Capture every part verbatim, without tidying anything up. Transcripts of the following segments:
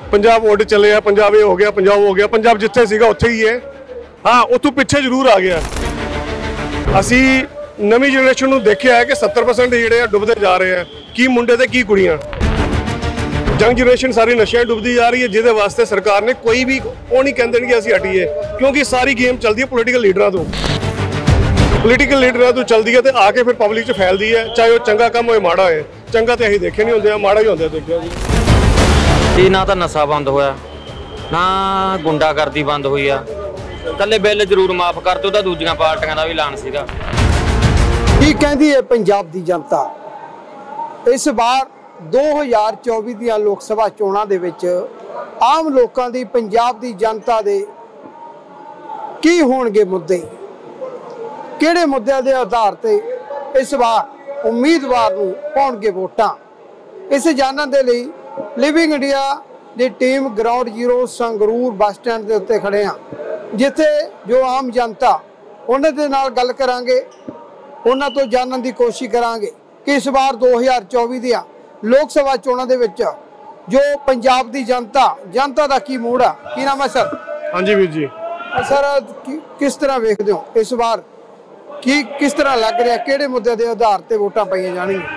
Punjab vote चले, पंजाब ये हो गया, पंजाब हो गया, पंजाब जिथे सीगा उत्थे ही है। हाँ, उतों पिछे जरूर आ गया। असी नवी जनरेशन नूं देखिया है कि सत्तर परसेंट जिहड़े डुबदे जा रहे हैं, की मुंडे ते की कुड़ियां। यंग जनरेशन सारी नशे डुबदी जा रही है, जिहदे वास्ते सरकार ने कोई भी वो नहीं कहते कि असीं हटीए, क्योंकि सारी गेम चलती है पोलिटिकल लीडरां तों। पोलिटिकल लीडरां तों चलदी है तो आके फिर पब्लिक च फैलदी है, चाहे वो चंगा काम होए माड़ा होए। चंगा तो असीं देखे नहीं होंदे, माड़ा ही होंदा देखिया जी। ना तो नशा बंद होया, ना गुंडागर्दी बंद हुई आ। कल्ले बिल जरूर माफ कर दो तो दूजियां पार्टियां दा भी ऐलान सीगा। की कहती है पंजाब दी जनता इस बार दो हज़ार चौबीस ਦੀਆਂ लोक सभा चोणां दे विच आम लोकां दी पंजाब दी जनता दे की होणगे मुद्दे, किहड़े मुद्दਿਆਂ ਦੇ आधार ते इस बार उम्मीदवार नूं पाउणगे वोटां। इस जानण दे लई लिविंग इंडिया दी team ground zero Sangrur bus stand के उत्ते खड़े हाँ, जिथे जो आम जनता उन्हां दे नाल गल करांगे, उन्हां तो जानण दी कोशिश करांगे कि इस बार दो हज़ार चौबीस ਦੀਆਂ लोक सभा चोणां दे विच जो पंजाब दी जनता जनता दा की मूड आ। की नाम है सर? हाँ जी वीर जी। सर कि, किस तरह वेखदे हो इस बार की किस तरह लग रहा, किहड़े मुद्दे दे आधार ते वोटां पाईआं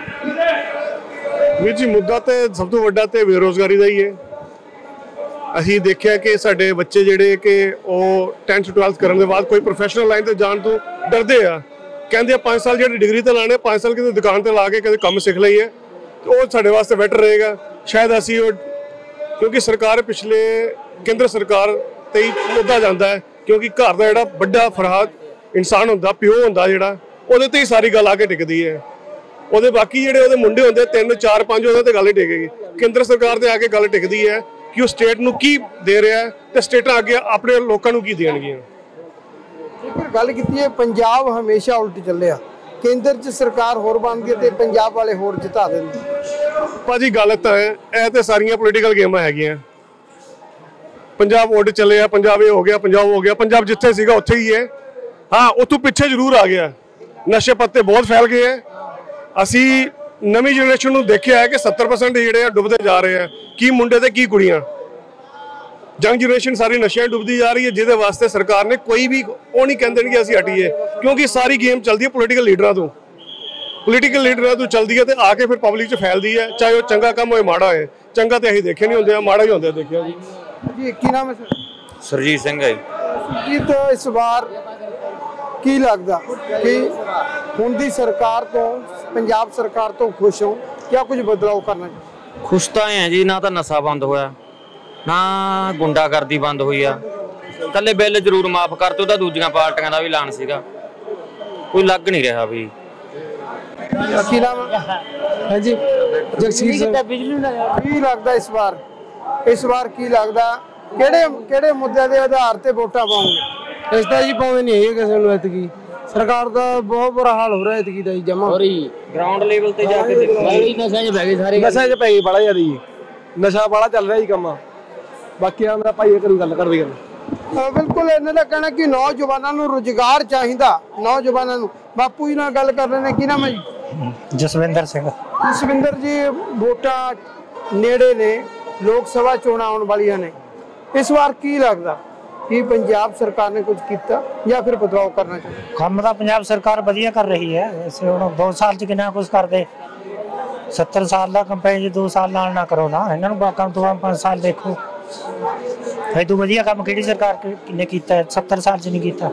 जाणगीआं? वीर जी मुद्दा तो सब तो वड्डा ते बेरोजगारी का ही है। असीं देखिया कि साडे बच्चे जिहड़े कि टेंथ ट्वेल्थ करन दे बाद कोई प्रोफैशनल लाइन ते जाण तो डरदे आ, कहंदे पाँच साल जिहड़ी डिग्री ते लाने, पाँच साल किसी दुकान ते ला के किसी काम सिख लईए तो वो साडे वास्ते बेटर रहेगा। शायद असीं क्योंकि सरकार पिछले केंद्र सरकार ते ही मुद्दा जांदा है, क्योंकि घर दा जिहड़ा बड्डा फरहाद इंसान हुंदा, प्यो हुंदा जिहड़ा, ਉਹਦੇ ਤੇ ही सारी गल आके टिकदी है। ਉਹਦੇ बाकी ਜਿਹੜੇ ਉਹਦੇ ਮੁੰਡੇ ਹੁੰਦੇ ਤਿੰਨ ਚਾਰ ਪੰਜ ਉਹਦੇ ਤੇ ਗੱਲ ਹੀ ਟਿਕੇਗੀ। ਕੇਂਦਰ ਸਰਕਾਰ ਤੇ ਆ ਕੇ ਗੱਲ ਟਿਕਦੀ ਹੈ ਕਿ ਉਹ ਸਟੇਟ ਨੂੰ ਕੀ ਦੇ ਰਿਹਾ ਹੈ ਤੇ ਸਟੇਟਾਂ ਅੱਗੇ ਆਪਣੇ ਲੋਕਾਂ ਨੂੰ ਕੀ ਦੇਣਗੀਆਂ। ਜੇਕਰ ਗੱਲ ਕੀਤੀ ਹੈ ਪੰਜਾਬ ਹਮੇਸ਼ਾ ਉਲਟ ਚੱਲਿਆ, ਕੇਂਦਰ 'ਚ ਸਰਕਾਰ ਹੋਰ ਬਣਦੀ ਹੈ ਤੇ ਪੰਜਾਬ ਵਾਲੇ ਹੋਰ ਜਿਤਾ ਦਿੰਦੇ। ਭਾਜੀ ਗੱਲ ਤਾਂ ਹੈ, ਇਹ ਤੇ ਸਾਰੀਆਂ ਪੋਲੀਟੀਕਲ ਗੇਮਾਂ ਹੈਗੀਆਂ। ਪੰਜਾਬ ਵੋਟ ਚੱਲੇ ਆ, ਪੰਜਾਬ ਇਹ ਹੋ ਗਿਆ, ਪੰਜਾਬ ਹੋ ਗਿਆ, ਪੰਜਾਬ ਜਿੱਥੇ ਸੀਗਾ ਉੱਥੇ ਹੀ ਹੈ। ਹਾਂ, ਉਤੋਂ ਪਿੱਛੇ ਜ਼ਰੂਰ ਆ ਗਿਆ। ਨਸ਼ੇ ਪੱਤੇ ਬਹੁਤ ਫੈਲ ਗਏ ਹੈ। ਅਸੀਂ ਨਵੀਂ ਜਨਰੇਸ਼ਨ ਨੂੰ ਦੇਖਿਆ ਹੈ ਕਿ ਸੱਤਰ परसेंट ਜਿਹੜੇ ਡੁੱਬਦੇ ਜਾ ਰਹੇ ਆ, ਕੀ ਮੁੰਡੇ ਤੇ ਕੀ ਕੁੜੀਆਂ। यंग जनरेशन सारी नशे डुबदी जा रही है, जिहदे वास्ते सरकार ने कोई भी वो नहीं कहते कि असीं हटीए, क्योंकि सारी गेम चलती है पोलिटिकल लीडरां तों। पोलिटिकल लीडरां तों चलदी है तो आके फिर पब्लिक च फैलदी है, चाहे वो चंगा काम होए माड़ा होए। चंगा तो असीं देखे नहीं होंदे, माड़ा ही होंदा देखिया जी। जी की नाम है सर? सरजीत सिंह है जी। तो इस बार की लगदा कि हुण दी सरकार तो पंजाब सरकार तो खुश हो या कुछ बदलाव करना चाहिए? खुश तो है जी, ना तो नशा बंद होया, ना गुंडागर्दी बंद हुई आ। कल्ले बिल जरूर माफ कर दो तो दूजियां पार्टियां दा भी ऐलान सीगा। कोई लग नहीं रहा भी। की नाम है जी? जगसीर सिंह। की लगदा इस बार इस बार की लगदा किहड़े किहड़े मुद्दे दे आधार ते वोटां पाओगे? इस तरह जी पावे नहीं है किसी नूं इतकी सरकार का बहुत बुरा हाल हो रहा है इतकी दा जमा हो रही ग्राउंड लेवल ते जाके देखो नशा च पै गए सारे, नशा च पै गई बड़ा ज्यादा जी, नशा बड़ा चल रहा जी कम। बाकी मेरा भाई करू गल कर दी गल बिल्कुल इन्हां दा कहना कि नौजवानों नूं रोजगार चाहिदा। नौजवानों नूं बापू जी नाल गल कर रहे हैं। की नाम है जी? जसविंदर सिंह। जसविंदर जी वोटां नेड़े ने, लोक सभा चोणां आउण वालियां ने, इस बार की लगदा कि पंजाब सरकार ने कुछ किया या फिर बदलाव करना चाहिए? काम तो पंजाब सरकार वधिया कर रही है, वैसे हुण दो साल च कितना कुछ कर दे। सत्तर साल का कंपेन दो साल नाल ना करो ना, इन्होंने बाकां तो पांच साल देखो भाई तू वधिया काम किहड़ी सरकार ने कीता है, सत्तर साल च नहीं कीता।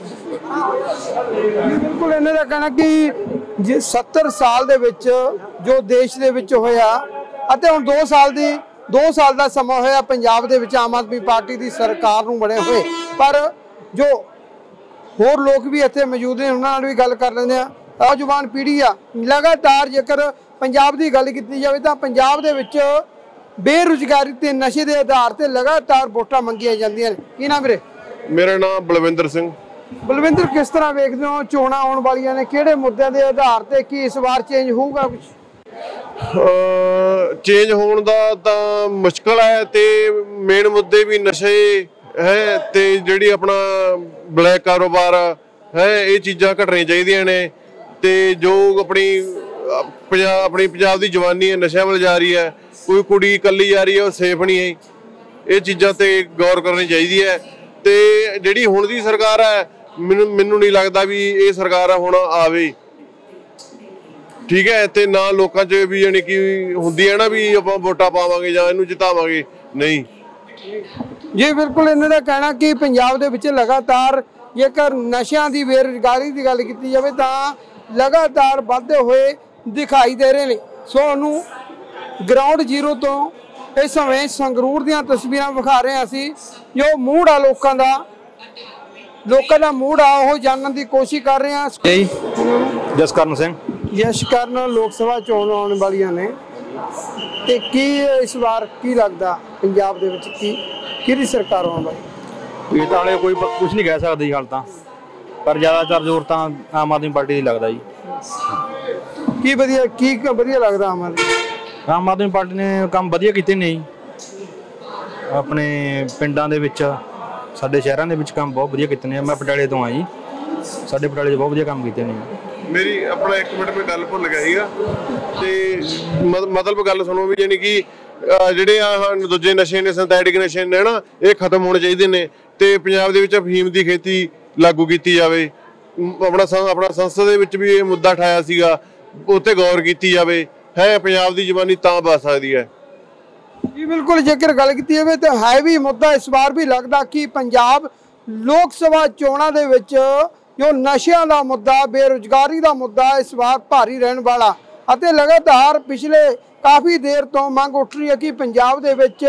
बिल्कुल इन्हां दा कहना कि जे सत्तर साल दे विच जो देश दे विच होया अते हुण दो साल दी दो साल का समा होया पंजाब दे विच आम आदमी पार्टी की सरकार नूं बने हुए, पर जो होर लोग भी इत्थे मौजूद ने उन्हां नाल भी गल कर लैंदे आ। नौजवान पीढ़ी आ लगातार जेकर पंजाब की गल की जाए तो पंजाब दे विच बेरोजगारी ते नशे के आधार ते लगातार वोटां मंगियां जांदियां ने। की नाम वीरे? मेरा नाम बलविंदर सिंह। बलविंदर किस तरह वेखदे हो चोणां आउण वालियां ने, किहड़े मुद्दਿਆਂ ਦੇ आधार ते की इस बार चेंज होਊਗਾ कुछ? चेंज होने का तो मुश्किल है, तो मेन मुद्दे भी नशे है तो जी अपना ब्लैक कारोबार है, ये चीज़ां घटनियां चाहिए ने। तो जो अपनी अपनी पंजाब की जवानी है नशे वाल जा रही है, कोई कुड़ी कली जा रही है वो सेफ नहीं है। ਇਹ ਚੀਜ਼ਾਂ ਤੇ ਗੌਰ ਕਰਨੀ ਚਾਹੀਦੀ ਹੈ। ਤੇ ਜਿਹੜੀ ਹੁਣ ਦੀ ਸਰਕਾਰ ਹੈ ਮੈਨੂੰ ਮੈਨੂੰ ਨਹੀਂ ਲੱਗਦਾ ਵੀ ਇਹ ਸਰਕਾਰ ਹੁਣ ਆਵੇ, ਠੀਕ ਹੈ। ਤੇ ਨਾ ਲੋਕਾਂ 'ਚ ਵੀ ਯਾਨੀ ਕਿ ਹੁੰਦੀ ਹੈ ਨਾ ਵੀ ਆਪਾਂ ਵੋਟਾਂ ਪਾਵਾਂਗੇ ਜਾਂ ਇਹਨੂੰ ਜਿਤਾਵਾਂਗੇ, ਨਹੀਂ ਜੀ ਬਿਲਕੁਲ। ਇਹਨਾਂ ਦਾ ਕਹਿਣਾ ਕਿ ਪੰਜਾਬ ਦੇ ਵਿੱਚ ਲਗਾਤਾਰ ਜੇਕਰ ਨਸ਼ਿਆਂ ਦੀ ਬੇਰੁਜ਼ਗਾਰੀ ਦੀ ਗੱਲ ਕੀਤੀ ਜਾਵੇ ਤਾਂ ਲਗਾਤਾਰ ਵੱਧਦੇ ਹੋਏ ਦਿਖਾਈ ਦੇ ਰਹੇ ਨੇ। ਸੋ ਉਹਨੂੰ ਗਰਾਊਂਡ ਜ਼ੀਰੋ ਤੋਂ ਇਸ ਸਮੇਂ ਸੰਗਰੂਰ ਦੀਆਂ ਤਸਵੀਰਾਂ ਵਿਖਾ ਰਹੇ ਹਾਂ ਅਸੀਂ, ਜੋ ਮੂਡ ਆ ਲੋਕਾਂ ਦਾ ਲੋਕਾਂ ਦਾ ਮੂਡ ਆ ਉਹ ਜਾਣਨ ਦੀ ਕੋਸ਼ਿਸ਼ ਕਰ ਰਹੇ ਹਾਂ। ਜਸਕਰਨ ਸਿੰਘ। ਜਸਕਰਨ, ਲੋਕ ਸਭਾ ਚੋਣ ਆਉਣ ਵਾਲੀਆਂ ਨੇ ਤੇ ਕੀ ਇਸ ਵਾਰ ਕੀ ਲੱਗਦਾ ਪੰਜਾਬ ਦੇ ਵਿੱਚ ਕੀ ਕਿਹੜੀ ਸਰਕਾਰ ਆਉਣ ਵਾਲੀ? ਇਹ ਤਾਂ ਹਾਲੇ ਕੋਈ ਕੁਝ ਨਹੀਂ ਕਹਿ ਸਕਦੇ ਜੀ ਹਾਲ ਤਾਂ, ਪਰ ਜ਼ਿਆਦਾਤਰ ਜ਼ੋਰ ਤਾਂ ਆਮ ਆਦਮੀ ਪਾਰਟੀ ਦੀ ਲੱਗਦਾ ਜੀ। ਕੀ ਵਧੀਆ ਕੀ ਵਧੀਆ ਲੱਗਦਾ ਆਮ ਆਦਮੀ? ਆਮ ਆਦਮੀ ਪਾਰਟੀ ਨੇ ਕੰਮ ਵਧੀਆ ਕੀਤੇ ਨੇ ਜੀ, ਆਪਣੇ ਪਿੰਡਾਂ ਦੇ ਵਿੱਚ ਸਾਡੇ ਸ਼ਹਿਰਾਂ ਦੇ ਵਿੱਚ ਕੰਮ ਬਹੁਤ ਵਧੀਆ ਕੀਤੇ ਨੇ। ਮੈਂ ਪਟਿਆਲੇ ਤੋਂ ਆ ਜੀ, ਸਾਡੇ ਪਟਿਆਲੇ 'ਚ ਬਹੁਤ ਵਧੀਆ ਕੰਮ ਕੀਤੇ ਨੇ। ਮੇਰੀ ਆਪਣਾ ਇੱਕ ਮਿੰਟ ਮੈਂ ਗੱਲ ਭੁੱਲ ਗਿਆ ਸੀਗਾ ਤੇ ਮਤਲਬ ਗੱਲ ਸੁਣੋ ਵੀ ਯਾਨੀ ਕਿ ਜਿਹੜੇ ਆ ਦੂਜੇ ਨਸ਼ੇ ਨੇ, ਸਿੰਥੈਟਿਕ ਨਸ਼ੇ ਨੇ ਨਾ, ਇਹ ਖਤਮ ਹੋਣੇ ਚਾਹੀਦੇ ਨੇ ਤੇ ਪੰਜਾਬ ਦੇ ਵਿੱਚ ਅਫੀਮ ਦੀ ਖੇਤੀ ਲਾਗੂ ਕੀਤੀ ਜਾਵੇ। ਆਪਣਾ ਆਪਣਾ ਸੰਸਦ ਦੇ ਵਿੱਚ ਵੀ ਇਹ ਮੁੱਦਾ ਉਠਾਇਆ ਸੀਗਾ, ਉੱਤੇ ਗੌਰ ਕੀਤੀ ਜਾਵੇ। ਹੈ ਪੰਜਾਬ ਦੀ ਜਵਾਨੀ ਤਾਂ ਬਚ ਸਕਦੀ ਹੈ ਜੀ ਬਿਲਕੁਲ। ਜੇਕਰ ਗੱਲ ਕੀਤੀ ਜਾਵੇ ਤਾਂ ਹੈ ਵੀ ਮੁੱਦਾ ਇਸ ਵਾਰ ਵੀ ਲੱਗਦਾ ਕਿ ਪੰਜਾਬ ਲੋਕ ਸਭਾ ਚੋਣਾਂ ਦੇ ਵਿੱਚ ਜੋ ਨਸ਼ਿਆਂ ਦਾ ਮੁੱਦਾ, ਬੇਰੁਜ਼ਗਾਰੀ ਦਾ ਮੁੱਦਾ ਇਸ ਵਾਰ ਭਾਰੀ ਰਹਿਣ ਵਾਲਾ ਅਤੇ ਲਗਾਤਾਰ ਪਿਛਲੇ ਕਾਫੀ ਦੇਰ ਤੋਂ ਮੰਗ ਉੱਠ ਰਹੀ ਹੈ ਕਿ ਪੰਜਾਬ ਦੇ ਵਿੱਚ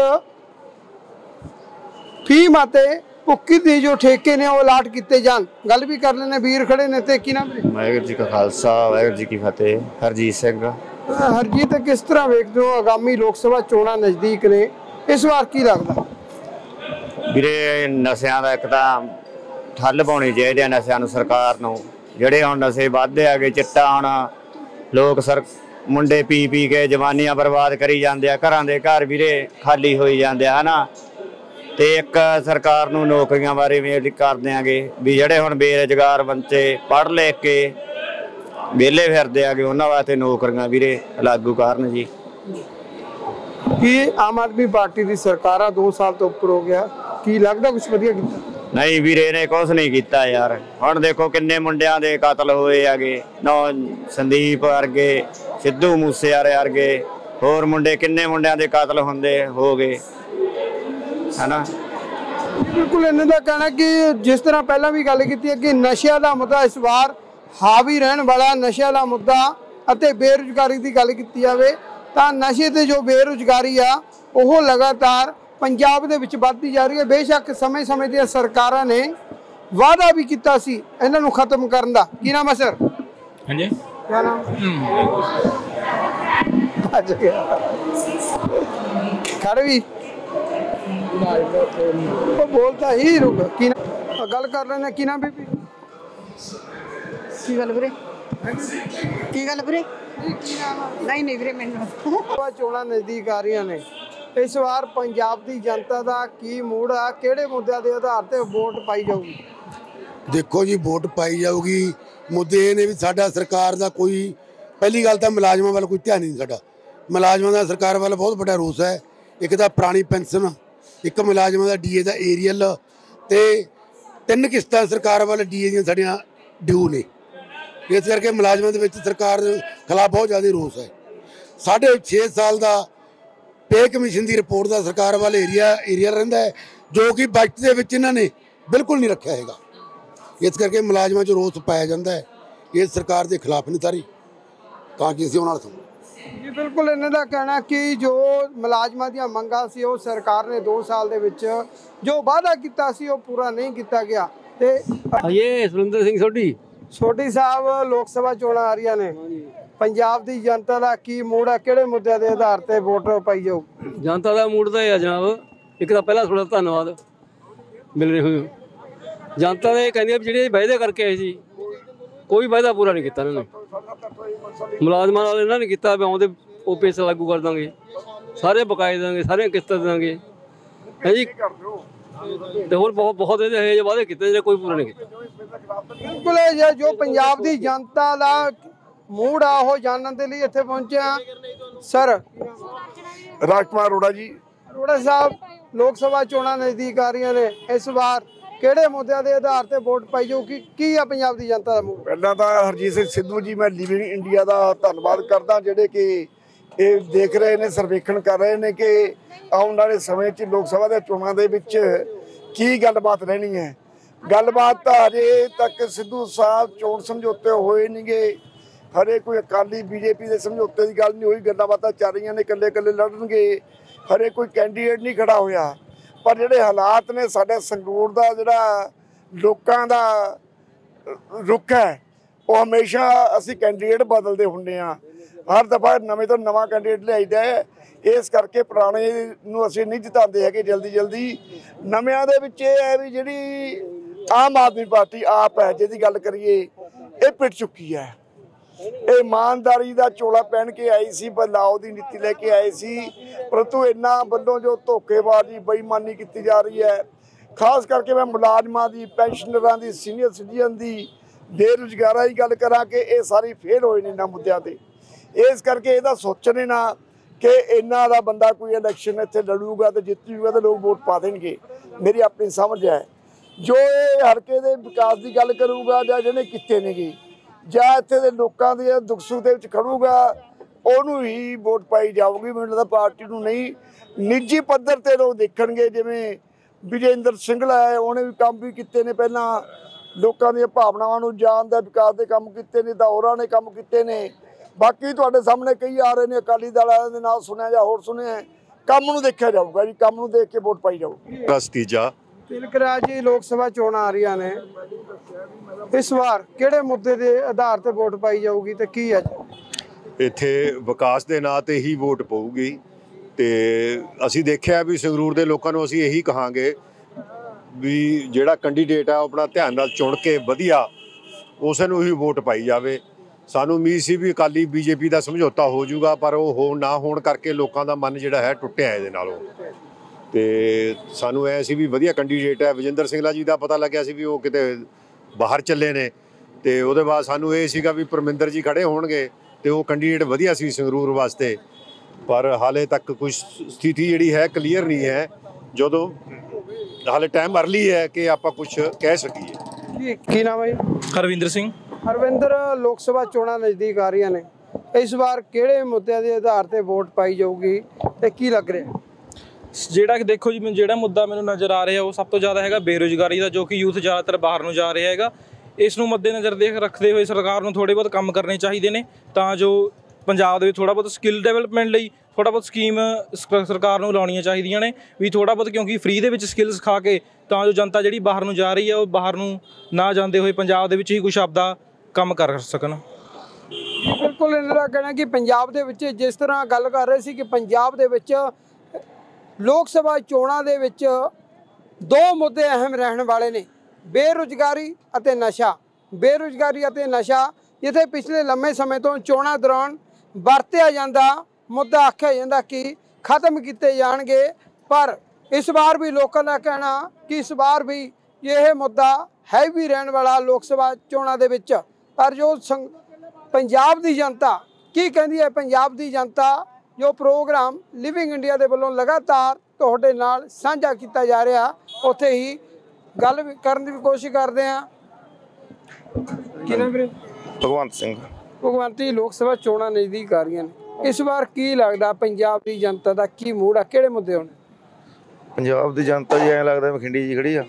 ਫੀਮ ਅਤੇ ਭੁੱਕੀ ਦੇ ਜੋ ਠੇਕੇ ਨੇ ਉਹ ਅਲਾਟ ਕੀਤੇ ਜਾਣ। ਗੱਲ ਵੀ ਕਰ ਲੈਣੇ, ਵੀਰ ਖੜੇ ਨੇ ਤੇ ਕੀ ਨਾਮ? ਵਾਹਿਗੁਰੂ ਜੀ ਕਾ ਖਾਲਸਾ ਵਾਹਿਗੁਰੂ ਜੀ ਕੀ ਫਤਿਹ। ਹਰਜੀਤ ਸਿੰਘ। ਹਰਜੀਤ, ਕਿਸ ਤਰ੍ਹਾਂ ਵੇਖਦੇ ਹੋ ਆਗਾਮੀ ਲੋਕ ਸਭਾ ਚੋਣਾਂ ਨਜ਼ਦੀਕ ਨੇ, ਇਸ ਵਾਰ ਕੀ ਲੱਗਦਾ? ਵੀਰੇ ਨਸ਼ਿਆਂ ਦਾ ਇੱਕ ਤਾਂ ਠੱਲ ਪਾਉਣੀ ਚਾਹੀਦੀ ਹੈ ਨਸ਼ਿਆਂ ਨੂੰ, ਸਰਕਾਰ ਨੂੰ। ਜਿਹੜੇ ਹੁਣ ਨਸ਼ੇ ਵੱਧਦੇ ਆਗੇ, ਚਿੱਟਾ ਹੁਣ ਲੋਕ ਸਰ ਮੁੰਡੇ ਪੀ ਪੀ ਕੇ ਜਵਾਨੀਆਂ ਬਰਬਾਦ ਕਰੀ ਜਾਂਦੇ ਆ, ਘਰਾਂ ਦੇ ਘਰ ਵੀਰੇ ਖਾਲੀ ਹੋਈ ਜਾਂਦੇ ਆ ਹਨਾ। ਤੇ ਇੱਕ ਸਰਕਾਰ ਨੂੰ ਨੌਕਰੀਆਂ ਬਾਰੇ ਵੀ ਕਰ ਦਿਆਂਗੇ ਵੀ ਜਿਹੜੇ ਹੁਣ ਬੇਰੁਜ਼ਗਾਰ ਬੱਚੇ ਪੜ੍ਹ ਲਿਖ ਕੇ ਵਿਹਲੇ ਫਿਰਦੇ ਆਗੇ, ਉਹਨਾਂ ਵਾਸਤੇ ਨੌਕਰੀਆਂ ਵੀਰੇ ਲਾਗੂ ਕਰਨ ਜੀ। ਕੀ ਆਮ ਆਦਮੀ ਪਾਰਟੀ ਦੀ ਸਰਕਾਰ ਆ ਦੋ ਸਾਲ ਤੋਂ ਉੱਪਰ ਹੋ ਗਿਆ, ਕੀ ਲੱਗਦਾ ਕੁਝ ਵਧੀਆ ਕੀਤਾ? ਨਹੀਂ ਵੀਰੇ ਨੇ ਕੁਛ ਨਹੀਂ ਕੀਤਾ ਯਾਰ। ਹੁਣ ਦੇਖੋ ਕਿੰਨੇ ਮੁੰਡਿਆਂ ਦੇ ਕਤਲ ਹੋਏ ਹੈਗੇ, ਨੌ ਸੰਦੀਪ ਵਰਗੇ, ਸਿੱਧੂ ਮੂਸੇਵਾਲੇ ਵਰਗੇ, ਹੋਰ ਮੁੰਡੇ ਕਿੰਨੇ ਮੁੰਡਿਆਂ ਦੇ ਕਤਲ ਹੁੰਦੇ ਹੋ ਗਏ ਹਨਾ। ਬਿਲਕੁਲ। ਇਹਨਾਂ ਦਾ ਕਹਿਣਾ ਕਿ ਜਿਸ ਤਰ੍ਹਾਂ ਪਹਿਲਾਂ ਵੀ ਗੱਲ ਕੀਤੀ ਹੈ ਕਿ ਨਸ਼ਿਆਂ ਦਾ ਮੁੱਦਾ ਇਸ ਵਾਰ ਹਾਵੀ ਰਹਿਣ ਵਾਲਾ, ਨਸ਼ਿਆਂ ਦਾ ਮੁੱਦਾ ਅਤੇ ਬੇਰੁਜ਼ਗਾਰੀ ਦੀ ਗੱਲ ਕੀਤੀ ਜਾਵੇ ਤਾਂ ਨਸ਼ੇ ਤੇ ਜੋ ਬੇਰੁਜ਼ਗਾਰੀ ਆ ਉਹ ਲਗਾਤਾਰ ਪੰਜਾਬ ਦੇ ਵਿੱਚ ਵੱਧਦੀ ਜਾ ਰਹੀ ਹੈ। ਬੇਸ਼ੱਕ ਸਮੇਂ-ਸਮੇਂ ਦੀਆਂ ਸਰਕਾਰਾਂ ਨੇ ਵਾਅਦਾ ਵੀ ਕੀਤਾ ਸੀ ਇਹਨਾਂ ਨੂੰ ਖਤਮ ਕਰਨ ਦਾ। ਕੀ ਨਾਮ ਹੈ ਸਰ? ਹਾਂਜੀ, ਕੀ ਨਾਮ? ਅੱਜ ਗਿਆ ਖੜ ਵੀ ਉਹ ਬੋਲਦਾ ਹੀ ਰੁਕ। ਕੀ ਨਾਮ? ਗੱਲ ਕਰ ਲੈਣੇ। ਕੀ ਨਾਮ ਬੀਬੀ? ਕੀ ਗੱਲ ਵੀਰੇ? ਕੀ ਗੱਲ ਵੀਰੇ? ਨਹੀਂ ਨਹੀਂ ਵੀਰੇ, ਮੈਨੂੰ ਚੋਣਾਂ ਨਜ਼ਦੀਕ ਆ ਰਹੀਆਂ ਨੇ, ਇਸ ਵਾਰ ਪੰਜਾਬ ਦੀ ਜਨਤਾ ਦਾ ਕੀ ਮੂਡ ਆ? ਕਿਹੜੇ ਮੁੱਦਿਆਂ ਦੇ ਆਧਾਰ ਤੇ ਵੋਟ ਪਾਈ ਜਾਊਗੀ? ਦੇਖੋ ਜੀ, ਵੋਟ ਪਾਈ ਜਾਊਗੀ। ਮੁੱਦੇ ਇਹ ਨੇ ਵੀ ਸਾਡਾ ਸਰਕਾਰ ਦਾ ਕੋਈ, ਪਹਿਲੀ ਗੱਲ ਤਾਂ ਮੁਲਾਜ਼ਮਾਂ ਵੱਲ ਕੋਈ ਧਿਆਨ ਨਹੀਂ ਸਾਡਾ। ਮੁਲਾਜ਼ਮਾਂ ਦਾ ਸਰਕਾਰ ਵੱਲ ਬਹੁਤ ਵੱਡਾ ਰੋਸ ਹੈ। ਇੱਕ ਤਾਂ ਪੁਰਾਣੀ ਪੈਨਸ਼ਨ, ਇੱਕ ਮੁਲਾਜ਼ਮਾਂ ਦਾ ਡੀਏ ਦਾ ਏਰੀਅਲ ਤੇ ਤਿੰਨ ਕਿਸ਼ਤਾਂ ਸਰਕਾਰ ਵੱਲ ਡੀਏ ਦੀਆਂ ਸਾਡੀਆਂ ਡਿਊ ਨੇ। ਇਸ ਕਰਕੇ ਮੁਲਾਜ਼ਮਾਂ ਦੇ ਵਿੱਚ ਸਰਕਾਰ ਖਿਲਾਫ ਬਹੁਤ ਜ਼ਿਆਦਾ ਰੋਸ ਹੈ। ਸਾਢੇ ਛੇ ਸਾਲ ਦਾ ਪੇ ਕਮਿਸ਼ਨ ਦੀ ਰਿਪੋਰਟ ਦਾ ਸਰਕਾਰ ਵੱਲ ਏਰੀਆ ਏਰੀਆ ਰਹਿੰਦਾ ਹੈ, ਜੋ ਕਿ ਬਜਟ ਦੇ ਵਿੱਚ ਇਹਨਾਂ ਨੇ ਬਿਲਕੁਲ ਨਹੀਂ ਰੱਖਿਆ ਹੈਗਾ। ਇਸ ਕਰਕੇ ਮੁਲਾਜ਼ਮਾਂ 'ਚ ਰੋਸ ਪਾਇਆ ਜਾਂਦਾ ਹੈ। ਇਹ ਸਰਕਾਰ ਦੇ ਖਿਲਾਫ ਨਹੀਂ ਸਾਰੀ, ਤਾਂ ਕਿ ਅਸੀਂ ਉਹਨਾਂ ਨਾਲ ਜੀ ਬਿਲਕੁਲ। ਇਹਨਾਂ ਦਾ ਕਹਿਣਾ ਕਿ ਜੋ ਮੁਲਾਜ਼ਮਾਂ ਦੀਆਂ ਮੰਗਾਂ ਸੀ ਉਹ ਸਰਕਾਰ ਨੇ ਦੋ ਸਾਲ ਦੇ ਵਿੱਚ ਜੋ ਵਾਅਦਾ ਕੀਤਾ ਸੀ ਉਹ ਪੂਰਾ ਨਹੀਂ ਕੀਤਾ ਗਿਆ। ਤੇ ਇਹ ਸੁਰਿੰਦਰ ਸਿੰਘ ਸੋਢੀ ਸੋਢੀ ਸਾਹਿਬ, ਲੋਕ ਸਭਾ ਚੋਣਾਂ ਆ ਰਹੀਆਂ ਨੇ, ਪੰਜਾਬ ਦੀ ਜਨਤਾ ਦਾ ਕੀ ਮੂਡ ਹੈ? ਕਿਹੜੇ ਮੁੱਦਿਆਂ ਦੇ ਆਧਾਰ ਤੇ ਵੋਟ ਪਾਈ ਜਾਊ? ਜਨਤਾ ਦਾ ਮੂਡ ਤਾਂ ਇਹ ਆ ਜਨਾਬ, ਇੱਕ ਤਾਂ ਪਹਿਲਾਂ ਤੁਹਾਡਾ ਧੰਨਵਾਦ ਮਿਲ ਰਹੇ ਹੋ। ਜਨਤਾ ਦੇ ਕਹਿੰਦੇ ਵੀ ਜਿਹੜੇ ਵਾਅਦੇ ਕਰਕੇ ਆਏ ਸੀ ਕੋਈ ਵਾਅਦਾ ਪੂਰਾ ਨਹੀਂ ਕੀਤਾ ਇਹਨਾਂ ਨੇ। ਮੁਲਾਜ਼ਮਾਂ ਨਾਲ ਇਹਨਾਂ ਨੇ ਕੀਤਾ ਵੀ ਆਉਂਦੇ ਉਹ ਪੈਸਾ ਲਾਗੂ ਕਰ ਦਾਂਗੇ, ਸਾਰੇ ਬਕਾਏ ਦਾਂਗੇ, ਸਾਰੀਆਂ ਕਿਸ਼ਤਾਂ ਦਾਂਗੇ ਹੈ ਜੀ। ਤੇ ਹੋਰ ਬਹੁਤ ਬਹੁਤ ਇਹਦੇ ਇਹੋ ਜਿਹੇ ਵਾਅਦੇ ਕੀਤੇ ਜਿਹੜੇ ਕੋਈ ਪੂਰਾ ਨਹੀਂ ਕੀਤਾ। ਬਿਲਕੁਲ। ਜੋ ਪੰਜਾਬ ਦੀ ਜਨਤਾ ਦਾ ਮੂਡ ਆ ਉਹ ਜਾਣਨ ਦੇ ਲਈ ਇੱਥੇ ਪਹੁੰਚਿਆ। ਸਰ ਰਾਜਕੁਮਾਰ ਅਰੋੜਾ ਜੀ। ਅਰੋੜਾ ਸਾਹਿਬ, ਲੋਕ ਸਭਾ ਚੋਣਾਂ ਨਜ਼ਦੀਕ ਆ ਰਹੀਆਂ ਨੇ, ਇਸ ਵਾਰ ਕਿਹੜੇ ਮੁੱਦਿਆਂ ਦੇ ਆਧਾਰ ਤੇ ਵੋਟ ਪਾਈ ਜਾਊਗੀ? ਕੀ ਆ ਪੰਜਾਬ ਦੀ ਜਨਤਾ ਦਾ ਮੂਡ? ਪਹਿਲਾਂ ਤਾਂ ਹਰਜੀਤ ਸਿੰਘ ਸਿੱਧੂ ਜੀ, ਮੈਂ ਲਿਵਿੰਗ ਇੰਡੀਆ ਦਾ ਧੰਨਵਾਦ ਕਰਦਾ ਜਿਹੜੇ ਕਿ ਇਹ ਦੇਖ ਰਹੇ ਨੇ, ਸਰਵੇਖਣ ਕਰ ਰਹੇ ਨੇ ਕਿ ਆਉਣ ਵਾਲੇ ਸਮੇਂ 'ਚ ਲੋਕ ਸਭਾ ਦੇ ਚੋਣਾਂ ਦੇ ਵਿੱਚ ਕੀ ਗੱਲਬਾਤ ਰਹਿਣੀ ਹੈ। ਗੱਲਬਾਤ ਤਾਂ ਅਜੇ ਤੱਕ ਸਿੱਧੂ ਸਾਹਿਬ ਚੋਣ ਸਮਝੌਤੇ ਹੋਏ ਨਹੀਂਗੇ, ਹਰੇ ਕੋਈ ਅਕਾਲੀ ਬੀਜੇਪੀ ਦੇ ਸਮਝੌਤੇ ਦੀ ਗੱਲ ਨਹੀਂ ਹੋਈ, ਗੱਲਾਂ ਬਾਤਾਂ ਚੱਲ ਰਹੀਆਂ ਨੇ, ਇਕੱਲੇ ਇਕੱਲੇ ਲੜਨਗੇ, ਹਰੇ ਕੋਈ ਕੈਂਡੀਡੇਟ ਨਹੀਂ ਖੜਾ ਹੋਇਆ। ਪਰ ਜਿਹੜੇ ਹਾਲਾਤ ਨੇ ਸਾਡੇ ਸੰਗਰੂਰ ਦਾ, ਜਿਹੜਾ ਲੋਕਾਂ ਦਾ ਰੁਖ ਹੈ, ਉਹ ਹਮੇਸ਼ਾ ਅਸੀਂ ਕੈਂਡੀਡੇਟ ਬਦਲਦੇ ਹੁੰਦੇ ਹਾਂ, ਹਰ ਦਫਾ ਨਵੇਂ ਤੋਂ ਨਵਾਂ ਕੈਂਡੀਡੇਟ ਲਿਆਈਦਾ ਹੈ। ਇਸ ਕਰਕੇ ਪੁਰਾਣੇ ਨੂੰ ਅਸੀਂ ਨਹੀਂ ਜਿਤਾਉਂਦੇ ਹੈਗੇ ਜਲਦੀ ਜਲਦੀ। ਨਵਿਆਂ ਦੇ ਵਿੱਚ ਇਹ ਹੈ ਵੀ ਜਿਹੜੀ ਆਮ ਆਦਮੀ ਪਾਰਟੀ ਆਪ ਹੈ, ਜਿਹਦੀ ਗੱਲ ਕਰੀਏ, ਇਹ ਪਿੱਟ ਚੁੱਕੀ ਹੈ। ਇਹ ਇਮਾਨਦਾਰੀ ਦਾ ਚੋਲਾ ਪਹਿਨ ਕੇ ਆਈ ਸੀ, ਬਦਲਾਅ ਦੀ ਨੀਤੀ ਲੈ ਕੇ ਆਏ ਸੀ, ਪਰੰਤੂ ਇਹਨਾਂ ਵੱਲੋਂ ਜੋ ਧੋਖੇਬਾਜ਼ੀ ਬੇਈਮਾਨੀ ਕੀਤੀ ਜਾ ਰਹੀ ਹੈ, ਖਾਸ ਕਰਕੇ ਮੈਂ ਮੁਲਾਜ਼ਮਾਂ ਦੀ, ਪੈਨਸ਼ਨਰਾਂ ਦੀ, ਸੀਨੀਅਰ ਸਿਟੀਜ਼ਨ ਦੀ, ਬੇਰੁਜ਼ਗਾਰਾਂ ਦੀ ਗੱਲ ਕਰਾਂ ਕਿ ਇਹ ਸਾਰੀ ਫੇਲ ਹੋਏ ਨੇ ਇਹਨਾਂ ਮੁੱਦਿਆਂ ਤੇ। ਇਸ ਕਰਕੇ ਇਹਦਾ ਸੋਚਣੇ ਨਾ ਕਿ ਇਹਨਾਂ ਦਾ ਬੰਦਾ ਕੋਈ ਇਲੈਕਸ਼ਨ ਇੱਥੇ ਲੜੂਗਾ ਤੇ ਜਿੱਤ ਜੂਗਾ ਤੇ ਲੋਕ ਵੋਟ ਪਾ ਦੇਣਗੇ। ਮੇਰੀ ਆਪਣੀ ਸਮਝ ਹੈ, ਜੋ ਇਹ ਹਲਕੇ ਦੇ ਵਿਕਾਸ ਦੀ ਗੱਲ ਕਰੂਗਾ ਜਾਂ ਜਿਹਨੇ ਕੀਤੇ ਨੇਗੇ, ਜਾਂ ਇੱਥੇ ਦੇ ਲੋਕਾਂ ਦੇ ਦੁੱਖ ਸੁੱਖ ਦੇ ਵਿੱਚ ਖੜੂਗਾ, ਉਹਨੂੰ ਹੀ ਵੋਟ ਪਾਈ ਜਾਊਗੀ। ਮੈਨੂੰ ਲੱਗਦਾ ਪਾਰਟੀ ਨੂੰ ਨਹੀਂ, ਨਿੱਜੀ ਪੱਧਰ ਤੇ ਲੋਕ ਦੇਖਣਗੇ। ਜਿਵੇਂ ਵਿਜੇਂਦਰ ਸਿੰਗਲਾ ਹੈ, ਉਹਨੇ ਵੀ ਕੰਮ ਵੀ ਕੀਤੇ ਨੇ, ਪਹਿਲਾਂ ਲੋਕਾਂ ਦੀਆਂ ਭਾਵਨਾਵਾਂ ਨੂੰ ਜਾਣਦਾ, ਵਿਕਾਸ ਦੇ ਕੰਮ ਕੀਤੇ ਨੇ, ਤਾਂ ਹੋਰਾਂ ਨੇ ਕੰਮ ਕੀਤੇ ਨੇ। ਬਾਕੀ ਤੁਹਾਡੇ ਸਾਹਮਣੇ ਕਈ ਆ ਰਹੇ ਨੇ, ਅਕਾਲੀ ਦਲ ਵਾਲਿਆਂ ਦੇ ਨਾਲ ਸੁਣਿਆ ਜਾਂ ਹੋਰ ਸੁਣਿਆ, ਕੰਮ ਨੂੰ ਦੇਖਿਆ ਜਾਊਗਾ ਜੀ, ਕੰਮ ਨੂੰ ਦੇਖ ਕੇ ਵੋਟ ਪਾਈ ਜਾਊਗੀ। ਬਸ ਤੀਜਾ ਤਿਲਕਰਾਜ ਜੀ, ਲੋਕ ਸਭਾ ਚੋਣਾਂ ਆ ਰਹੀਆਂ ਨੇ, ਇਸ ਵਾਰ ਕਿਹੜੇ ਮੁੱਦੇ ਦੇ ਆਧਾਰ ਤੇ ਵੋਟ ਪਾਈ ਜਾਊਗੀ ਤੇ ਕੀ ਹੈ? ਇੱਥੇ ਵਿਕਾਸ ਦੇ ਨਾਂ ਤੇ ਹੀ ਵੋਟ ਪਊਗੀ ਤੇ ਅਸੀਂ ਦੇਖਿਆ ਵੀ ਸੰਗਰੂਰ ਦੇ ਲੋਕਾਂ ਨੂੰ ਅਸੀਂ ਇਹੀ ਕਹਾਂਗੇ ਵੀ ਜਿਹੜਾ ਕੈਂਡੀਡੇਟ ਆ ਆਪਣਾ ਧਿਆਨ ਨਾਲ ਚੁਣ ਕੇ ਵਧੀਆ ਉਸ ਨੂੰ ਹੀ ਵੋਟ ਪਾਈ ਜਾਵੇ। ਸਾਨੂੰ ਉਮੀਦ ਸੀ ਵੀ ਅਕਾਲੀ ਬੀਜੇਪੀ ਦਾ ਸਮਝੌਤਾ ਹੋ ਜਾਊਗਾ, ਪਰ ਉਹ ਹੋ ਨਾ ਹੋਣ ਕਰਕੇ ਲੋਕਾਂ ਦਾ ਮਨ ਜਿਹੜਾ ਹੈ ਟੁੱਟਿਆ ਇਹਦੇ ਨਾਲੋਂ। ਤੇ ਸਾਨੂੰ ਐ ਸੀ ਵੀ ਵਧੀਆ ਕੈਂਡੀਡੇਟ ਹੈ। ਵਿਜੇਂਦਰ ਸਿੰਗਲਾ ਜੀ ਦਾ ਪਤਾ ਲੱਗਿਆ ਸੀ ਵੀ ਉਹ ਕਿਤੇ ਬਾਹਰ ਚੱਲੇ ਨੇ, ਤੇ ਉਹਦੇ ਬਾਅਦ ਸਾਨੂੰ ਇਹ ਸੀਗਾ ਵੀ ਪਰਮਿੰਦਰ ਜੀ ਖੜੇ ਹੋਣਗੇ ਤੇ ਉਹ ਕੈਂਡੀਡੇਟ ਵਧੀਆ ਸੀ ਸੰਗਰੂਰ ਵਾਸਤੇ। ਪਰ ਹਾਲੇ ਤੱਕ ਕੁਝ ਸਥਿਤੀ ਜਿਹੜੀ ਹੈ ਕਲੀਅਰ ਨਹੀਂ ਹੈ, ਜਦੋਂ ਹਾਲੇ ਟਾਈਮ ਅਰਲੀ ਹੈ ਕਿ ਆਪਾਂ ਕੁਝ ਕਹਿ ਸਕੀਏ। ਕੀ ਨਾਮ ਹੈ? ਹਰਵਿੰਦਰ ਸਿੰਘ। ਹਰਵਿੰਦਰ, ਲੋਕ ਸਭਾ ਚੋਣਾਂ ਨਜ਼ਦੀਕ ਆ ਰਹੀਆਂ ਨੇ, ਇਸ ਵਾਰ ਕਿਹੜੇ ਮੁੱਦਿਆਂ ਦੇ ਆਧਾਰ ਤੇ ਵੋਟ ਪਾਈ ਜਾਊਗੀ ਤੇ ਕੀ ਲੱਗ ਰਿਹਾ? ਜਿਹੜਾ ਕਿ ਦੇਖੋ ਜੀ, ਜਿਹੜਾ ਮੁੱਦਾ ਮੈਨੂੰ ਨਜ਼ਰ ਆ ਰਿਹਾ ਉਹ ਸਭ ਤੋਂ ਜ਼ਿਆਦਾ ਹੈਗਾ ਬੇਰੁਜ਼ਗਾਰੀ ਦਾ, ਜੋ ਕਿ ਯੂਥ ਜ਼ਿਆਦਾਤਰ ਬਾਹਰ ਨੂੰ ਜਾ ਰਿਹਾ ਹੈਗਾ। ਇਸ ਨੂੰ ਮੱਦੇਨਜ਼ਰ ਦੇਖ ਰੱਖਦੇ ਹੋਏ ਸਰਕਾਰ ਨੂੰ ਥੋੜ੍ਹੇ ਬਹੁਤ ਕੰਮ ਕਰਨੇ ਚਾਹੀਦੇ ਨੇ, ਤਾਂ ਜੋ ਪੰਜਾਬ ਦੇ ਵਿੱਚ ਥੋੜ੍ਹਾ ਬਹੁਤ ਸਕਿੱਲ ਡਿਵੈਲਪਮੈਂਟ ਲਈ ਥੋੜ੍ਹਾ ਬਹੁਤ ਸਕੀਮ ਸਰਕਾਰ ਨੂੰ ਲਾਉਣੀਆਂ ਚਾਹੀਦੀਆਂ ਨੇ ਵੀ ਥੋੜ੍ਹਾ ਬਹੁਤ, ਕਿਉਂਕਿ ਫ੍ਰੀ ਦੇ ਵਿੱਚ ਸਕਿੱਲ ਸਿਖਾ ਕੇ ਤਾਂ ਜੋ ਜਨਤਾ ਜਿਹੜੀ ਬਾਹਰ ਨੂੰ ਜਾ ਰਹੀ ਹੈ ਉਹ ਬਾਹਰ ਨੂੰ ਨਾ ਜਾਂਦੇ ਹੋਏ ਪੰਜਾਬ ਦੇ ਵਿੱਚ ਹੀ ਕੁਛ ਆਪਦਾ ਕੰਮ ਕਰ ਸਕਣ। ਬਿਲਕੁਲ, ਇਹਨਾਂ ਦਾ ਕਹਿਣਾ ਕਿ ਪੰਜਾਬ ਦੇ ਵਿੱਚ ਜਿਸ ਤਰ੍ਹਾਂ ਗੱਲ ਕਰ ਰਹੇ ਸੀ ਕਿ ਪੰਜਾਬ ਦੇ ਵਿੱਚ ਲੋਕ ਸਭਾ ਚੋਣਾਂ ਦੇ ਵਿੱਚ ਦੋ ਮੁੱਦੇ ਅਹਿਮ ਰਹਿਣ ਵਾਲੇ ਨੇ, ਬੇਰੁਜ਼ਗਾਰੀ ਅਤੇ ਨਸ਼ਾ। ਬੇਰੁਜ਼ਗਾਰੀ ਅਤੇ ਨਸ਼ਾ ਜਿੱਥੇ ਪਿਛਲੇ ਲੰਮੇ ਸਮੇਂ ਤੋਂ ਚੋਣਾਂ ਦੌਰਾਨ ਵਰਤਿਆ ਜਾਂਦਾ ਮੁੱਦਾ ਆਖਿਆ ਜਾਂਦਾ ਕਿ ਖਤਮ ਕੀਤੇ ਜਾਣਗੇ, ਪਰ ਇਸ ਵਾਰ ਵੀ ਲੋਕਾਂ ਦਾ ਕਹਿਣਾ ਕਿ ਇਸ ਵਾਰ ਵੀ ਇਹ ਮੁੱਦਾ ਹੈ ਵੀ ਰਹਿਣ ਵਾਲਾ ਲੋਕ ਸਭਾ ਚੋਣਾਂ ਦੇ ਵਿੱਚ। ਪਰ ਜੋ ਪੰਜਾਬ ਦੀ ਜਨਤਾ ਕੀ ਕਹਿੰਦੀ ਹੈ, ਪੰਜਾਬ ਦੀ ਜਨਤਾ ਜੋ ਪ੍ਰੋਗਰਾਮ ਲਿਵਿੰਗ ਇੰਡੀਆ ਦੇ ਵੱਲੋਂ ਲਗਾਤਾਰ ਤੁਹਾਡੇ ਨਾਲ ਸਾਂਝਾ ਕੀਤਾ ਜਾ ਰਿਹਾ, ਉੱਥੇ ਹੀ ਗੱਲ ਕਰਨ ਦੀ ਵੀ ਕੋਸ਼ਿਸ਼ ਕਰਦੇ ਹਾਂ। ਕੀ ਨਾਮ ਵੀਰੇ? ਭਗਵੰਤ ਸਿੰਘ। ਭਗਵੰਤ ਜੀ, ਲੋਕ ਸਭਾ ਚੋਣਾਂ ਨਜ਼ਦੀਕ ਆ ਰਹੀਆਂ ਨੇ, ਇਸ ਵਾਰ ਕੀ ਲੱਗਦਾ ਪੰਜਾਬ ਦੀ ਜਨਤਾ ਦਾ ਕੀ ਮੂਡ ਆ, ਕਿਹੜੇ ਮੁੱਦੇ ਹੋਣੇ? ਪੰਜਾਬ ਦੀ ਜਨਤਾ ਜੀ ਐਂ ਲੱਗਦਾ ਮਖਿੰਡੀ ਜੀ ਖੜੀ ਆ,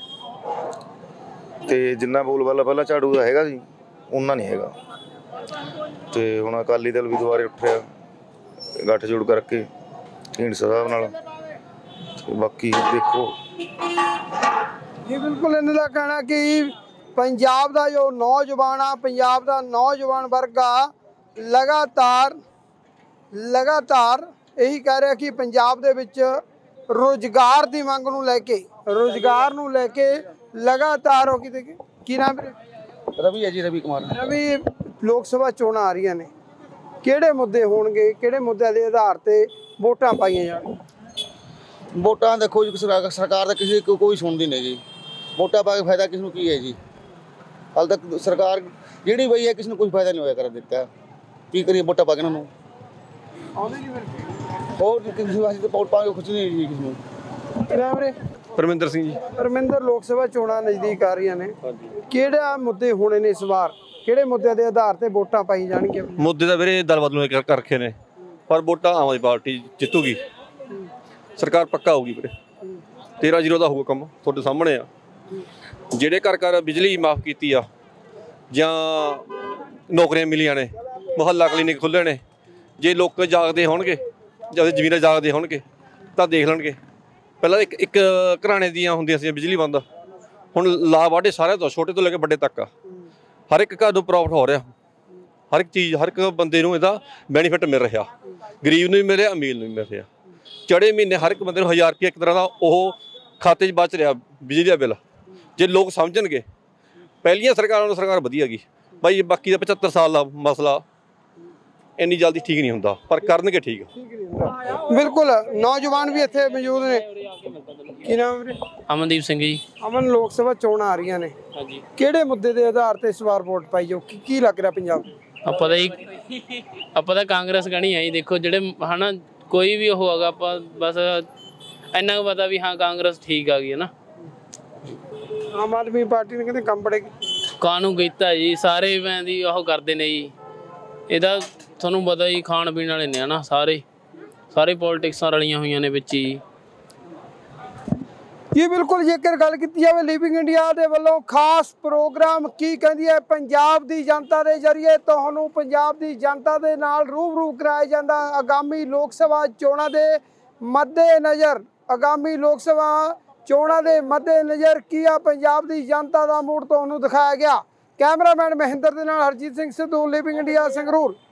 ਤੇ ਜਿੰਨਾ ਬੋਲਬਾਲਾ ਪਹਿਲਾਂ ਝਾੜੂ ਦਾ ਹੈਗਾ ਜੀ ਉਹਨਾਂ ਨਹੀਂ ਹੈਗਾ। ਤੇ ਹੁਣ ਅਕਾਲੀ ਦਲ ਵੀ ਦੁਬਾਰੇ ਉੱਠਿਆ ਗੱਠਜੋੜ ਕਰਕੇ ਢੀਂਡਸਾ ਸਾਹਿਬ ਨਾਲ, ਤੇ ਬਾਕੀ ਦੇਖੋ। ਜੀ ਬਿਲਕੁਲ, ਇਹਨਾਂ ਦਾ ਕਹਿਣਾ ਕਿ ਪੰਜਾਬ ਦਾ ਜੋ ਨੌਜਵਾਨ ਆ, ਪੰਜਾਬ ਦਾ ਨੌਜਵਾਨ ਵਰਗ ਆ, ਲਗਾਤਾਰ ਲਗਾਤਾਰ ਇਹੀ ਕਹਿ ਰਿਹਾ ਕਿ ਪੰਜਾਬ ਦੇ ਵਿੱਚ ਰੁਜ਼ਗਾਰ ਦੀ ਮੰਗ ਨੂੰ ਲੈ ਕੇ ਰੁਜ਼ਗਾਰ ਨੂੰ ਲੈ ਕੇ ਲਗਾਤਾਰ ਹੋ ਕਿਤੇ। ਕੀ ਨਾਮ ਵੀਰੇ? ਰਵੀ ਹੈ ਜੀ, ਰਵੀ ਕੁਮਾਰ। ਰਵੀ, ਲੋਕ ਸਭਾ ਚੋਣਾਂ ਆ ਰਹੀਆਂ ਨੇ, ਕਿਹੜੇ ਮੁੱਦੇ ਹੋਣਗੇ, ਕਿਹੜੇ ਮੁੱਦਿਆਂ ਦੇ ਆਧਾਰ ਤੇ ਵੋਟਾਂ ਪਾਈਆਂ ਜਾਣ? ਵੋਟਾਂ ਦੇਖੋ ਜੀ, ਸਰਕਾਰ ਦਾ ਕਿਸੇ ਕੋ ਕੋਈ ਸੁਣਦੀ ਨਹੀਂ ਜੀ। ਵੋਟਾਂ ਪਾ ਕੇ ਫਾਇਦਾ ਕਿਸ ਨੂੰ ਕੀ ਹੈ ਜੀ? ਹਾਲ ਤੱਕ ਸਰਕਾਰ ਜਿਹੜੀ ਬਈ ਹੈ ਕਿਸ ਨੂੰ ਕੋਈ ਫਾਇਦਾ ਨਹੀਂ ਹੋਇਆ ਕਰ ਦਿੱਤਾ। ਕੀ ਕਰੀਏ ਵੋਟਾਂ ਪਾ ਕੇ ਇਹਨਾਂ ਨੂੰ? ਆਉਂਦੇ ਜੀ ਫਿਰ ਹੋਰ ਕਿਸੇ ਵਾਸਤੇ ਵੋਟ ਪਾ ਕੇ ਕੁਛ ਨਹੀਂ ਜੀ ਕਿਸ ਨੂੰ। ਨਾਮ ਰੇ? ਪਰਮਿੰਦਰ ਸਿੰਘ ਜੀ। ਪਰਮਿੰਦਰ, ਲੋਕ ਸਭਾ ਚੋਣਾਂ ਨਜ਼ਦੀਕ ਆ ਰਹੀਆਂ ਨੇ, ਕਿਹੜਾ ਮੁੱਦੇ ਹੋਣੇ ਨੇ ਇਸ ਵਾਰ, ਕਿਹੜੇ ਮੁੱਦਿਆਂ ਦੇ ਆਧਾਰ ਤੇ ਵੋਟਾਂ ਪਾਈ ਜਾਣਗੀਆਂ? ਮੁੱਦੇ ਤਾਂ ਵੀਰੇ ਦਲ ਬਦਲੂ ਕਰ ਰੱਖੇ ਨੇ, ਪਰ ਵੋਟਾਂ ਆਮ ਆਦਮੀ ਪਾਰਟੀ ਜਿੱਤੂਗੀ, ਸਰਕਾਰ ਪੱਕਾ ਹੋਊਗੀ ਵੀਰੇ। ਤੇਰਾਂ ਜ਼ੀਰੋ ਦਾ ਹੋਊਗਾ ਕੰਮ, ਤੁਹਾਡੇ ਸਾਹਮਣੇ ਆ। ਜਿਹੜੇ ਘਰ ਘਰ ਬਿਜਲੀ ਮਾਫ ਕੀਤੀ ਆ ਜਾਂ ਨੌਕਰੀਆਂ ਮਿਲੀਆਂ ਨੇ, ਮੁਹੱਲਾ ਕਲੀਨਿਕ ਖੁੱਲ੍ਹੇ ਨੇ, ਜੇ ਲੋਕ ਜਾਗਦੇ ਹੋਣਗੇ, ਜਦ ਜ਼ਮੀਨਾਂ ਜਾਗਦੇ ਹੋਣਗੇ ਤਾਂ ਦੇਖ ਲੈਣਗੇ। ਪਹਿਲਾਂ ਇੱਕ ਇੱਕ ਘਰਾਣੇ ਦੀਆਂ ਹੁੰਦੀਆਂ ਸੀ ਬਿਜਲੀ ਬੰਦ, ਹੁਣ ਲਾ ਵਾਢੇ ਸਾਰਿਆਂ ਤੋਂ, ਛੋਟੇ ਤੋਂ ਲੈ ਕੇ ਵੱਡੇ ਤੱਕ ਆ। ਹਰ ਇੱਕ ਘਰ ਨੂੰ ਪ੍ਰੋਫਿਟ ਹੋ ਰਿਹਾ, ਹਰ ਇੱਕ ਚੀਜ਼, ਹਰ ਇੱਕ ਬੰਦੇ ਨੂੰ ਇਹਦਾ ਬੈਨੀਫਿਟ ਮਿਲ ਰਿਹਾ। ਗਰੀਬ ਨੂੰ ਵੀ ਮਿਲ ਰਿਹਾ, ਅਮੀਰ ਨੂੰ ਵੀ ਮਿਲ ਰਿਹਾ। ਚੜੇ ਮਹੀਨੇ ਹਰ ਇੱਕ ਬੰਦੇ ਨੂੰ ਹਜ਼ਾਰ ਰੁਪਏ ਇੱਕ ਤਰ੍ਹਾਂ ਦਾ ਉਹ ਖਾਤੇ 'ਚ ਬਚ ਰਿਹਾ ਬਿਜਲੀ ਦਾ ਬਿੱਲ। ਜੇ ਲੋਕ ਸਮਝਣਗੇ, ਪਹਿਲੀਆਂ ਸਰਕਾਰਾਂ ਨੂੰ ਸਰਕਾਰ ਵਧੀਆ ਗਈ ਬਾਈ, ਬਾਕੀ ਦਾ ਪਝੱਤਰ ਸਾਲ ਦਾ ਮਸਲਾ ਇੰਨੀ ਜਲਦੀ ਠੀਕ ਨਹੀਂ ਹੁੰਦਾ, ਪਰ ਕਰਨਗੇ ਠੀਕ। ਬਿਲਕੁਲ, ਨੌਜਵਾਨ ਵੀ ਇੱਥੇ ਮੌਜੂਦ ਨੇ। ਕੀ ਨਾਮ ਵੀਰੇ? ਅਮਨਦੀਪ ਸਿੰਘ ਜੀ। ਅਮਨ, ਲੋਕ ਸਭਾ ਚੋਣਾਂ ਆ ਰਹੀਆਂ ਨੇ, ਕਿਹੜੇ ਮੁੱਦੇ ਦੇ ਆਧਾਰ ਤੇ ਇਸ ਵਾਰ ਵੋਟ ਪਾਈ ਜਾਓ? ਕੀ ਕੀ ਲੱਗ ਰਿਹਾ ਪੰਜਾਬ? ਆਪਾਂ ਤਾਂ ਆਪਾਂ ਤਾਂ ਕਾਂਗਰਸ ਗਣੀ ਆ ਜੀ। ਦੇਖੋ ਜਿਹੜੇ ਹਨਾ ਕੋਈ ਵੀ ਉਹ ਹੈਗਾ, ਆਪਾਂ ਬਸ ਇੰਨਾ ਕੁ ਪਤਾ ਵੀ ਹਾਂ ਕਾਂਗਰਸ ਠੀਕ ਆ ਗਈ ਹੈ ਨਾ। ਆਮ ਆਦਮੀ ਪਾਰਟੀ ਨੇ ਕਹਿੰਦੇ ਕੰਮ ਬੜੇ ਕਾਹਨੂੰ ਕੀਤਾ ਜੀ, ਸਾਰੇ ਮੈਂ ਦੀ ਉਹ ਕਰਦੇ ਨੇ ਜੀ। ਇਹਦਾ ਤੁਹਾਨੂੰ ਪਤਾ ਜੀ, ਖਾਣ ਪੀਣ ਵਾਲੇ ਨੇ ਨਾ ਸਾਰੇ, ਸਾਰੇ ਪੋਲੀਟਿਕਸਾਂ ਰਲੀਆਂ ਹੋਈਆਂ ਨੇ ਵਿੱਚ ਹੀ। ਇਹ ਬਿਲਕੁਲ, ਜੇਕਰ ਗੱਲ ਕੀਤੀ ਜਾਵੇ ਲਿਵਿੰਗ ਇੰਡੀਆ ਦੇ ਵੱਲੋਂ ਖਾਸ ਪ੍ਰੋਗਰਾਮ ਕੀ ਕਹਿੰਦੀ ਹੈ ਪੰਜਾਬ ਦੀ ਜਨਤਾ ਦੇ ਜ਼ਰੀਏ ਤੁਹਾਨੂੰ ਪੰਜਾਬ ਦੀ ਜਨਤਾ ਦੇ ਨਾਲ ਰੂਬਰੂ ਕਰਾਇਆ ਜਾਂਦਾ। ਆਗਾਮੀ ਲੋਕ ਸਭਾ ਚੋਣਾਂ ਦੇ ਮੱਦੇ ਨਜ਼ਰ ਆਗਾਮੀ ਲੋਕ ਸਭਾ ਚੋਣਾਂ ਦੇ ਮੱਦੇ ਨਜ਼ਰ ਕੀ ਆ ਪੰਜਾਬ ਦੀ ਜਨਤਾ ਦਾ ਮੂਡ ਤੁਹਾਨੂੰ ਦਿਖਾਇਆ ਗਿਆ। ਕੈਮਰਾਮੈਨ ਮਹਿੰਦਰ ਦੇ ਨਾਲ ਹਰਜੀਤ ਸਿੰਘ ਸਿੱਧੂ, ਲਿਵਿੰਗ ਇੰਡੀਆ, ਸੰਗਰੂਰ।